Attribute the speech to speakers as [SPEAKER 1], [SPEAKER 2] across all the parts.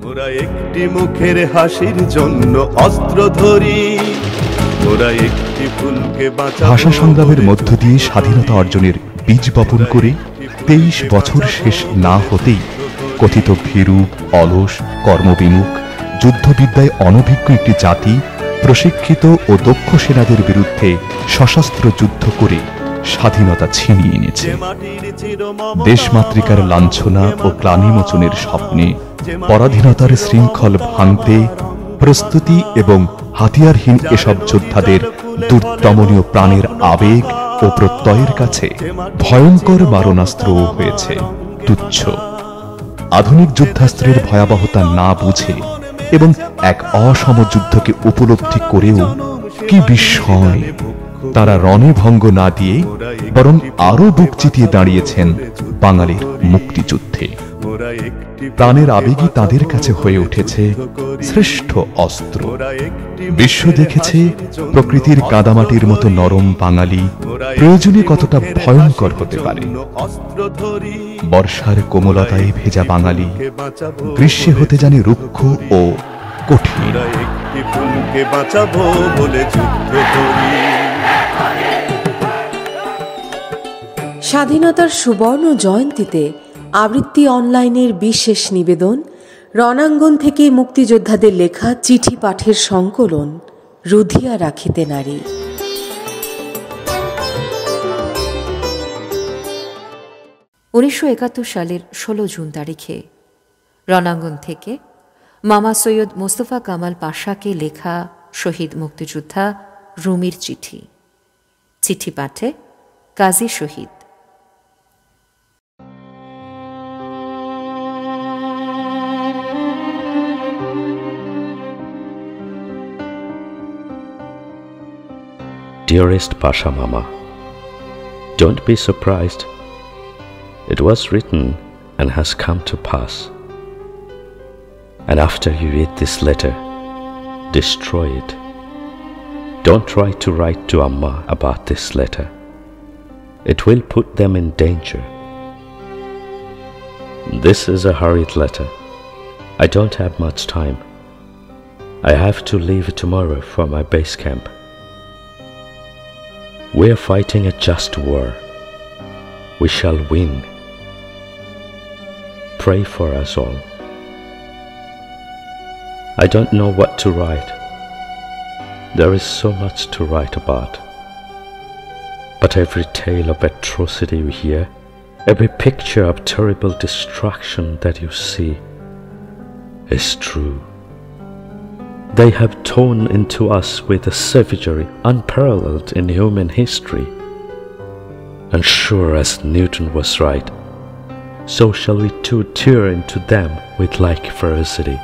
[SPEAKER 1] ওরা একটি মুখের হাসির জন্য অস্ত্র ধরি, ওরা একটি ফুলকে বাঁচাবো।
[SPEAKER 2] ভাষা সংগ্রামের মধ্য দিয়ে স্বাধীনতা অর্জনের বীজ বপন করে 23 বছর শেষ না হতেই কথিত ভীরু, অলস, কর্মবিমুখ, যুদ্ধবিদ্যায় অনভিজ্ঞ একটি জাতি প্রশিক্ষিত ও দক্ষ সেনাদের বিরুদ্ধে সশস্ত্র যুদ্ধ করে স্বাধীনতা ছিনিয়ে এনেছে। দেশমাতৃকার লাঞ্ছনা ও গ্লানিমোচনের স্বপ্নে পরাধীনতার শৃঙ্খল ভাঙতে প্রস্তুতি এবং হাতিয়ারহীন এসব যোদ্ধাদের দুর্দমনীয় প্রাণের আবেগ ও প্রত্যয়ের কাছে ভয়ঙ্কর মারণাস্ত্র হয়েছে তুচ্ছ। আধুনিক যুদ্ধাস্ত্রের ভয়াবহতা না বুঝে এবং এক অসম যুদ্ধকে উপলব্ধি করেও কি বিস্ময়, তারা রণভঙ্গ না দিয়ে বরং আরো বুক চিতিয়ে দাঁড়িয়েছেন বাঙালির মুক্তিযুদ্ধে। প্রাণের আবেগই তাদের কাছে হয়ে উঠেছে শ্রেষ্ঠ অস্ত্র। বিশ্ব দেখেছে প্রকৃতির কাদামাটির মতো নরম বাঙালি প্রয়োজনে কতটা ভয়ঙ্কর হতে পারে। বর্ষার কোমলতায় ভেজা বাঙালি গ্রীষ্মে হতে জানে রুক্ষ ও কঠিন।
[SPEAKER 3] স্বাধীনতার সুবর্ণ জয়ন্তীতে আবৃত্তি অনলাইনের বিশেষ নিবেদন, রণাঙ্গন থেকে মুক্তিযোদ্ধাদের লেখা চিঠি পাঠের সংকলন রুধিয়া রাখিতে নারী।
[SPEAKER 4] 1971 সালের 16 জুন তারিখে রণাঙ্গন থেকে মামা সৈয়দ মোস্তফা কামাল পাশাকে লেখা শহীদ মুক্তিযোদ্ধা রুমির চিঠি। চিঠি পাঠে কাজী শহীদ।
[SPEAKER 5] Dearest Pasha Mama, don't be surprised. It was written and has come to pass. And after you read this letter, destroy it. Don't try to write to Amma about this letter. It will put them in danger. This is a hurried letter. I don't have much time. I have to leave tomorrow for my base camp. We are fighting a just war. We shall win. Pray for us all. I don't know what to write. There is so much to write about. But every tale of atrocity you hear, every picture of terrible destruction that you see, is true. They have torn into us with a savagery unparalleled in human history. And sure as Newton was right, so shall we too tear into them with like ferocity.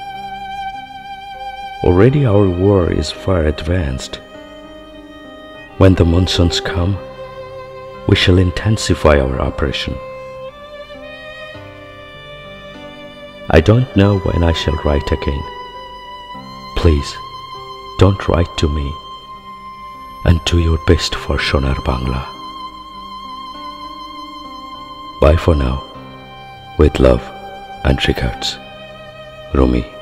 [SPEAKER 5] Already our war is far advanced. When the monsoons come, we shall intensify our operation. I don't know when I shall write again. Please, don't write to me, and do your best for Shonar Bangla. Bye for now, with love and regards, Rumi.